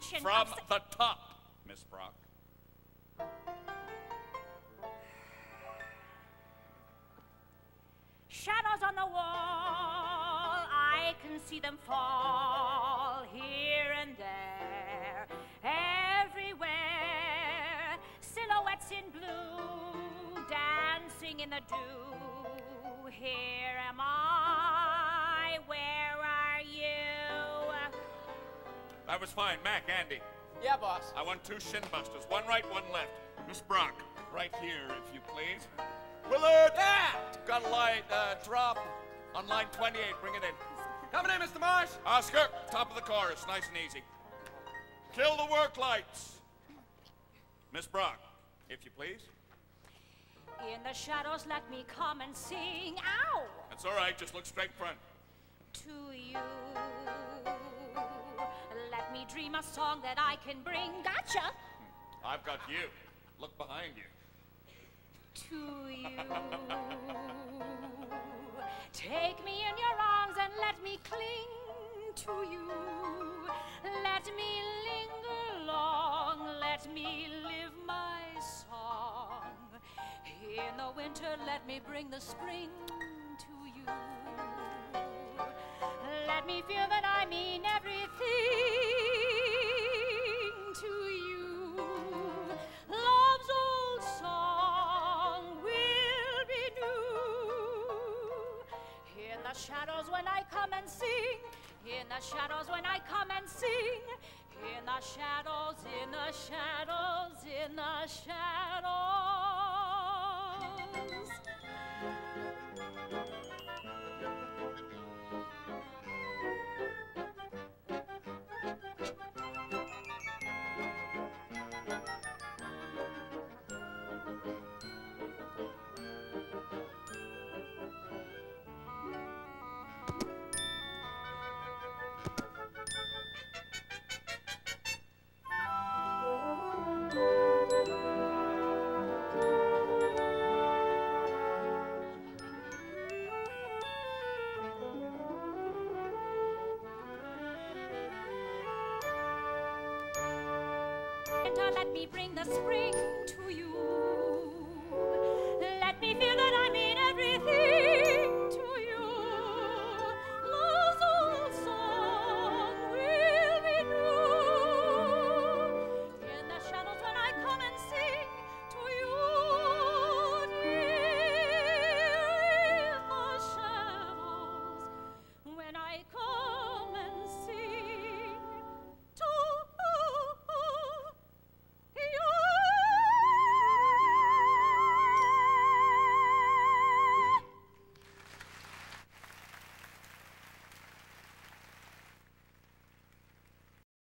dimension From the top, Miss Brock. Shadows on the wall, I can see them fall here and there, everywhere. Silhouettes in blue, dancing in the dew. Here am I, where are you? That was fine. Mac, Andy. Yeah, boss. I want 2 shin busters. One right, one left. Miss Brock, right here, if you please. Willard! Yeah! Got a light drop on line 28. Bring it in. Coming in, Mr. Marsh. Oscar, top of the chorus. Nice and easy. Kill the work lights. Miss Brock, if you please. In the shadows, let me come and sing. Ow! That's all right. Just look straight front. To you. Let me dream a song that I can bring. Gotcha! I've got you. Look behind you. To you. Take me in your arms and let me cling to you. Let me linger long. Let me live my song. In the winter, let me bring the spring to you. Let me feel that I mean everything to you. Love's old song will renew. In the shadows when I come and sing. In the shadows when I come and sing. In the shadows, in the shadows, in the shadows. Let me bring the spring to you. Let me feel that I mean everything to you. Love's old song will renew. In the shadows when I come and sing to you. Dear, in the shadows when I come.